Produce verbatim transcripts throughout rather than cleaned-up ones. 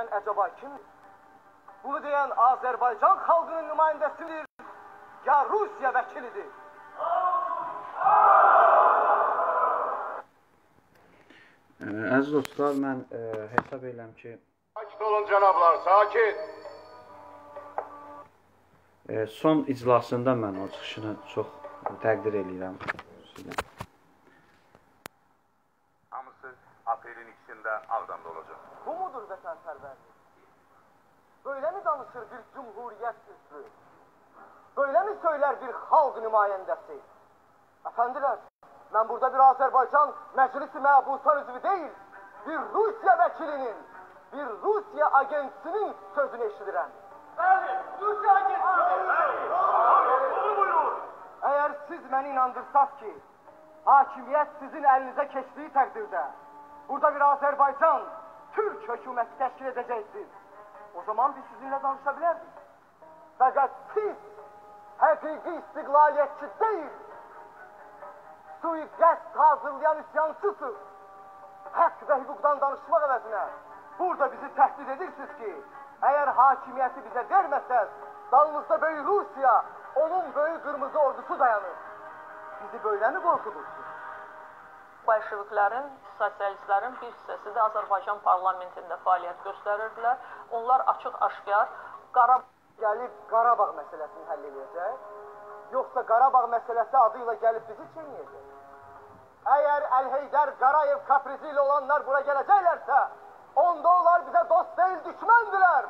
Acaba kimdir? Bunu diyen Azerbaycan halkının nümayəndəsidir, ya Rusiya vəkilidir. Əziz dostlar, mən e, hesab edirəm ki... Sakit olun cənablar, sakit! E, son iclasında mən o çıxışını çox təqdir edirəm. Hamısı aprelin ikisində Ağdam'da olacaq. Bu mudur vətənpərvərlik? Böyle mi danışır bir cumhuriyet üstü? Böyle mi söyler bir halk nümayəndəsi? Efendiler, ben burada bir Azerbaycan Meclisi Məbusan üzvü değil, bir Rusya vekilinin, bir Rusya agentisinin sözünü eşidirəm. Bəli, Rusya agentisi. Bunu buyurur. Eğer siz beni inandırsaz ki, hakimiyet sizin elinize keçtiği təqdirdə, burada bir Azerbaycan, Türk hökuməti təşkil edeceksiniz. O zaman biz sizinle danışabilirdik. Fakat siz hakiki istiqlaliyyətçi değil, suikast hazırlayan üsyansısınız. Hak ve hukuktan danışmak əvəzinə burada bizi tehdit edirsiniz ki, eğer hakimiyeti bize vermezseniz, dalımızda böyük Rusya, onun böyük kırmızı ordusu dayanır. Bizi böyle mi korkutursunuz? Bolşeviklərin, sosialistlərin bir hissəsi də Azərbaycan parlamentində fəaliyyət göstərirdilər. Onlar açıq-aşkar Qarabağ gəlib Qarabağ məsələsini həll edəcək, yoxsa Qarabağ məsələsi adıyla gəlib bizi çeynəyəcək. Əgər Əlheydər Qarayev kaprizi ilə olanlar bura gələcəklərsə, onda onlar bizə dost deyil, düşməndirlər.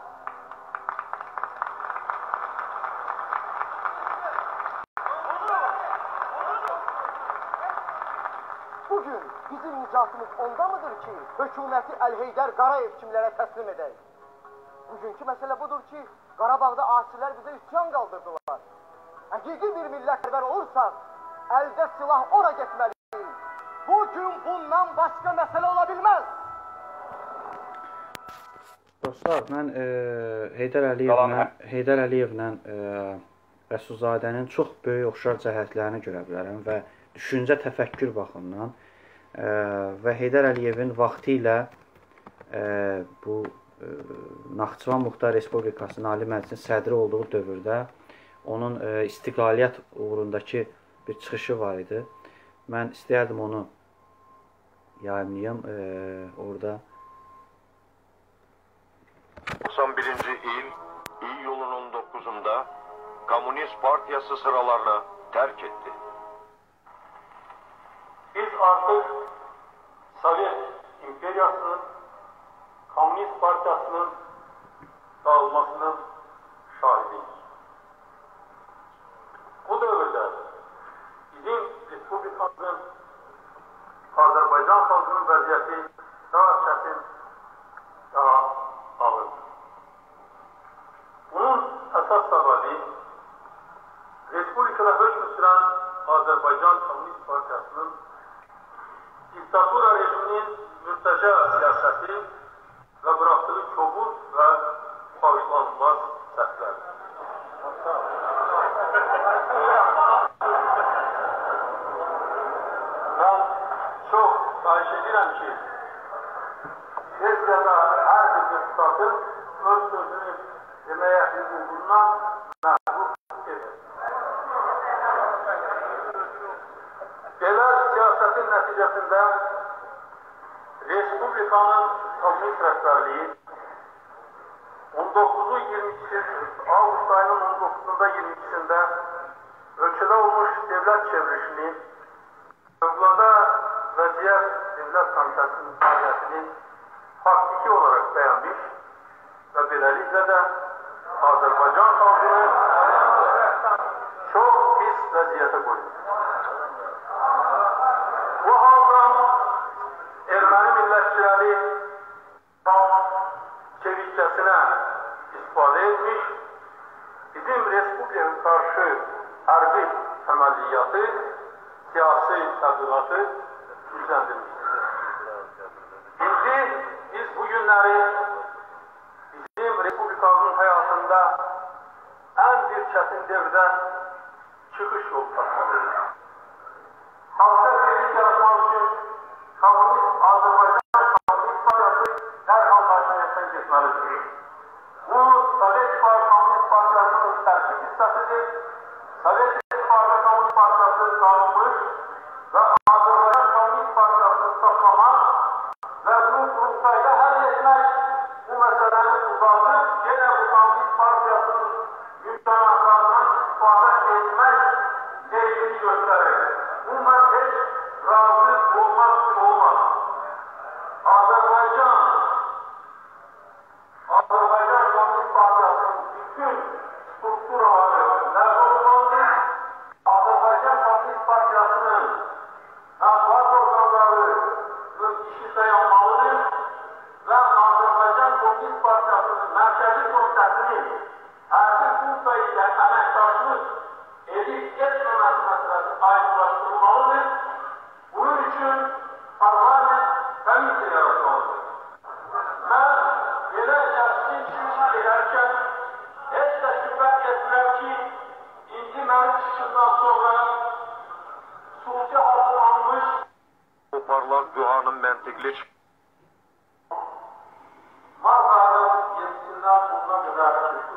Bugün bizim nicatımız onda mıdır ki, hökuməti Əlheydər Qarayev kimlərə təslim edək? Bugünkü məsələ budur ki, Qarabağda asilər bizə üsyan qaldırdılar. Həqiqi bir millətpərvər olursaq, əldə silah ora getməliyik. Bugün bundan başqa məsələ ola bilməz. Dostlar, mən e, Heydər Əliyevlə, Heydər Əliyevlə e, Rəsulzadənin çox böyük oxşar cəhətlərini görə bilərəm və düşüncə təfəkkür baxımından e, və Heydər Əliyevin vaxtı ilə e, bu e, Naxçıvan Muxtar Respublikasının Ali Məclisin sədri olduğu dövrdə onun e, istiqlaliyyət uğrundakı bir çıxışı var idi. Mən istəyərdim onu yayımlayım e, orada. doksan birinci il iyulun on dokuzunda Komünist Partiyası sıralarını terk etti. Biz artık Sovyet İmperyası'nın, Komünist Partiyası'nın dağılmasının şahidiyiz. Bu dövrde bizim Respublikamızın, Azerbaycan halkının vəziyyəti daha çətin, daha ağır. Bunun əsas səbəbi Respublikada hökm sürən Azerbaycan Komünist Partiyasının diktatura rejiminin mürtəca siyasəti və bıraktığı kobud və bağışlanmaz səhvlər. Mən çox xahiş edirəm ki, sesiyada hər bir deputatın öz sözünü deməyə hüququndan məhrum edir. Belə siyasetin nəticəsində Respublikanın komünist rəhbərliyi on dokuzu iyirmi iki avqust ayının on dokuzunda iyirmi ikisində ölkədə olmuş devlət çevrilişini, Fövqəladə Vəziyyət Devlət Komitəsinin fəaliyyətini faktiki olarak beğenmiş ve beləliklə də Azərbaycan xalqını çox pis vəziyyətə qoydu. Bu haldan erməni millətçiləri tam çevikçəsinə istifadə etmiş, bizim Respublikaya karşı hərbi əməliyyatı, siyasi təbliğatı gücləndirmişdir. İndi biz bu günləri bizim Respublikamızın həyatında ən bir çətin devrdən çıxış yolu tapmalıyıq. Halka birlik yaratmaq üçün Komünist Azərbaycan Komünist Partiyası dərhal hakimiyyətdən terk etmelidir. Bu Sovet Komünist Partiyasının terkip hissesidir. Sovet İttifakı Komünist Partiyası dağılmış ve Azerbaycan Komünist Partiyasını saklamak ve bu kurultayda halletmek, bu meselenin uzatıp gene bu Komünist Partiyasının imkanatlarından istifade etmek meyilini gösterir. Bundan hiç razı olmak olmaz. Azerbaycan Azerbaycan Komünist Partiyası'nın bütün strukturaları nerede Azerbaycan Komünist Partiyası'nın matbuat organlarının işi dayanmalıdır ve Azerbaycan Komünist Partiyası'nın Merkezi Komitəsinin her bir kursa ile əməkdaşlıq edip etməməsi meselesi aydınlaştırılmalıdır. Bunun için parlament komite yaratmalıdır. Ben belə kəskin çıxış edərkən heç də şübhə etmirəm ki, indi mənim çıxışımdan sonra xüsusi hazırlanmış Bu parlak duanın məntiqli Mart ayının yedisindən buguna qədər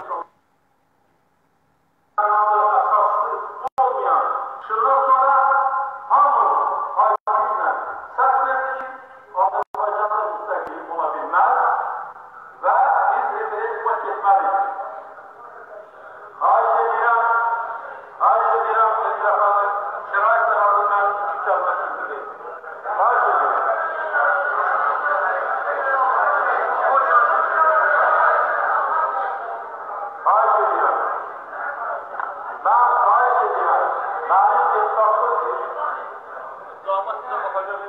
əsaslı olmayan şundan sonra hamı aydınlıqla səs verdi ki, Azərbaycanın müstəqili ola bilməz və biz referenduma getməliyik. Xahiş edirəm, xahiş edirəm, etrafını şərait zararlı mən iki kəlmə sözlüyüm. Xahiş edirəm. Xahiş edirəm. Ben xahiş edirəm. Mənim deputatlıq damat sizə baxacaq.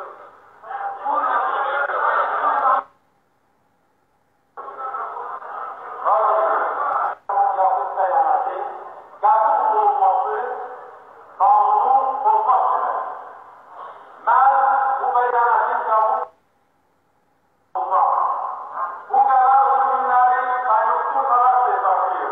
Yaxud bəyanatı qəbul olması qanunu pozmaq deməkdir. Mən bu bəyanatın qəbul olmaz. Bu qərar bu günləri konjunktur xarakter daşıyır.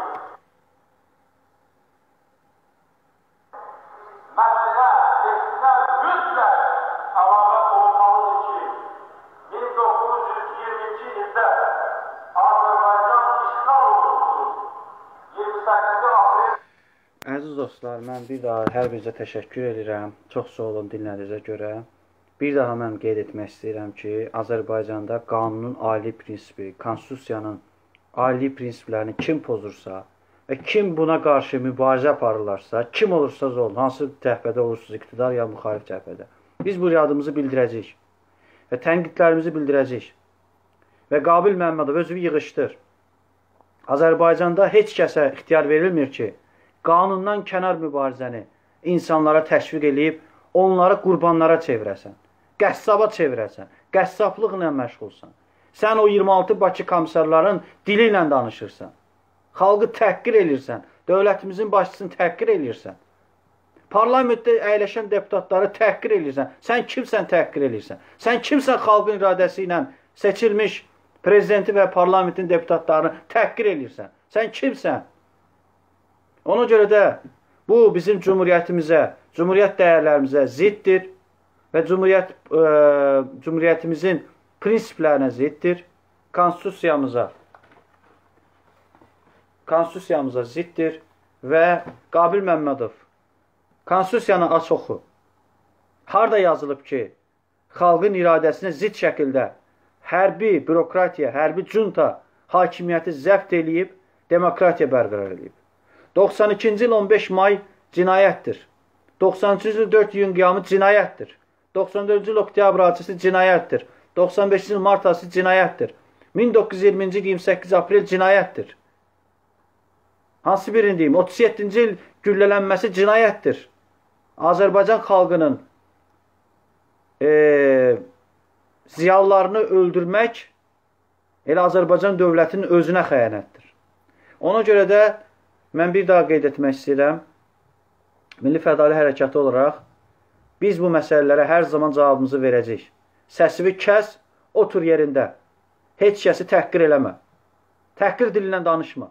Məsələ, tekstinə mütləq əlavə olmalıdır ki, min doqquz yüz iyirminci ildə Azərbaycan işğal olunmuşdur. iyirmi səkkizi aprel Əziz dostlar, mən bir daha hər birinizə təşəkkür edirəm. Çox sağ olun dinlədiyinizə görə. Bir daha mən qeyd etmək istəyirəm ki, Azərbaycanda qanunun ali prinsipi, konstitusiyanın ali prinsiplərini kim pozursa və kim buna qarşı mübarizə aparırlarsa, kim olursa olun, hansı cəhbədə olursunuz, iqtidar ya müxalif cəhbədə, biz bu iradımızı bildirəcəyik və tənqidlərimizi bildirəcəyik. Və Qabil Məmmədov özü yığışdır. Azərbaycanda heç kəsə ixtiyar verilmir ki, qanundan kənar mübarizəni insanlara təşviq edib, onları qurbanlara çevirəsən, qəssaba çevirəsən, qəssablıqla məşğulsan. Sən o iyirmi altı Bakı komissarların dili ilə danışırsan, xalqı təhqir elirsən, dövlətimizin başçısını təhqir elirsən, parlamentdə əyləşən deputatları təhqir elirsən, sən kimsən təhqir elirsən, sən kimsən xalqın iradəsi ilə seçilmiş prezidenti və parlamentin deputatlarını təhqir elirsən, sən kimsən? Ona görə də bu bizim cumhuriyyətimizə, cumhuriyyət dəyərlərimizə ziddir və cumhuriyyət, e, cumhuriyyətimizin prinsiplərinə ziddir, konstitusiyamıza, konstitusiyamıza ziddir və Qabil Məmmədov, konstitusiyanı aç oxu. Harada yazılıb ki, xalqın iradəsinə zid şəkildə hərbi bürokratiya, hərbi junta hakimiyyəti zəbt eləyib, demokratiya bərqərar edib. doxsan ikinci il on beş may cinayətdir. doxsan üçüncü il dörd iyun qiyamı cinayətdir. doxsan dördüncü il oktyabr hadisəsi cinayətdir. doxsan beşinci il mart hadisəsi cinayətdir. min doqquz yüz iyirminci il iyirmi səkkiz aprel cinayətdir. Hansı birini deyim? otuz yeddinci il güllələnməsi cinayətdir. Azərbaycan xalqının e, ziyalılarını öldürmək elə Azərbaycan dövlətinin özünə xəyanətdir. Ona görə də mən bir daha qeyd etmək istəyirəm. Milli Fədali Hərəkatı olaraq biz bu məsələlərə hər zaman cavabımızı verəcəyik. Səsini kəs, otur yerində. Heç kəsi təhqir eləmə. Təhqir dilindən danışma.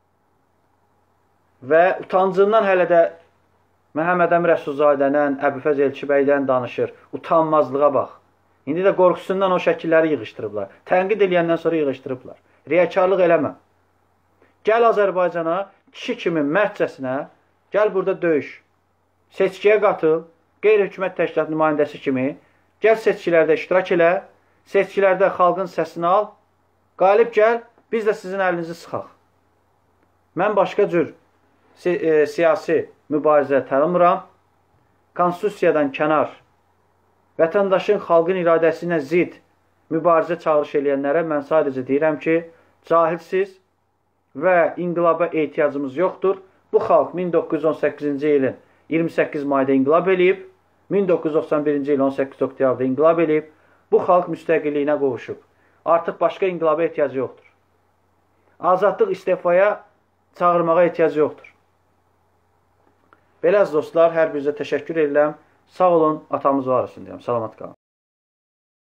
Və utancından hələ də Məhəmməd Əmin Rəsulzadədən, Əbülfəz Elçibəydən danışır. Utanmazlığa bax. İndi də qorxusundan o şəkilləri yığışdırıblar. Tənqid eləyəndən sonra yığışdırıblar. Riyakarlıq eləmə. Gəl Azərbaycana, kişi kimi mərdcəsinə, gəl burada döyüş. Seçkiyə qatıl, qeyri-hökumət təşkilat nümayəndəsi kimi, gəl seçkilərdə iştirak elə, seçkilərdə xalqın səsini al, qalib gəl, biz də sizin əlinizi sıxaq. Mən başqa cür si e, siyasi mübarizə tanımıram. Konstitusiyadan kənar, vətəndaşın xalqın iradəsi ilə zid mübarizə çağırış eləyənlərə mən sadəcə deyirəm ki, cahilsiz və inqilaba ehtiyacımız yoxdur. Bu xalq min doqquz yüz on səkkizinci ilin iyirmi səkkiz mayda inqilab eləyib, min doqquz yüz doxsan birinci il on səkkiz oktyabrda inqilab eləyib, bu xalq müstəqilliyinə qovuşub. Artıq başqa inqilaba ehtiyacı yoxdur. Azadlıq istifaya çağırmağa ehtiyacı yoxdur. Belə əziz dostlar, hər birinizə təşəkkür edirəm. Sağ olun, atamız var olsun deyəm. Salamat qalın.